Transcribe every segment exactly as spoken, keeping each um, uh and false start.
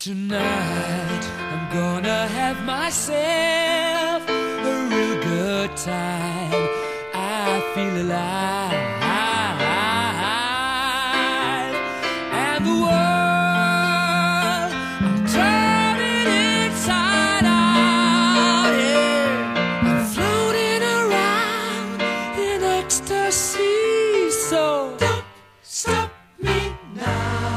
Tonight I'm gonna have myself a real good time. I feel alive, and the world, I'm turning inside out, yeah. I'm floating around in ecstasy, so don't stop me now.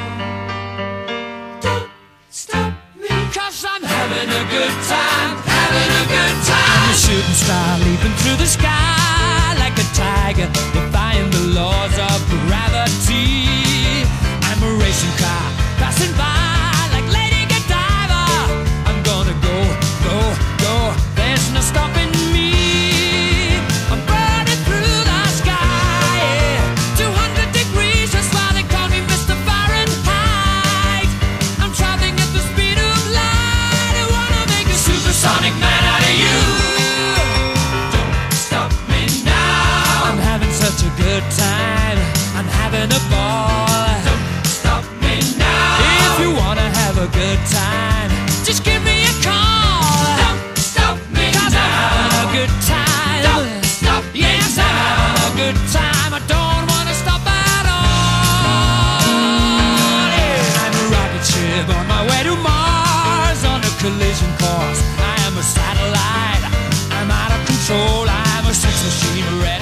Cause I'm having a good time, having a good time. I'm a shooting star leaping through the sky like a tiger, defying the laws of gravity. I'm a racing car passing by like Lady Godiva. I'm gonna go, go, go, there's no stopping me. I'm burning through the sky, yeah. two hundred degrees, that's why they call me Mister Fahrenheit. I'm traveling at the speed of light. I wanna make a supersonic man out of you. Don't stop me now. I'm having such a good time, I'm having a ball. Don't stop me now. If you wanna have a good time, just give me a call. Don't stop me now. 'Cause I'm having a good time. Don't stop me now. Yes, I'm having a good time. I don't wanna stop at all. Yeah. I'm a rocket ship on my way to Mars, on a collision course. I am a satellite, I'm out of control. I'm a sex machine.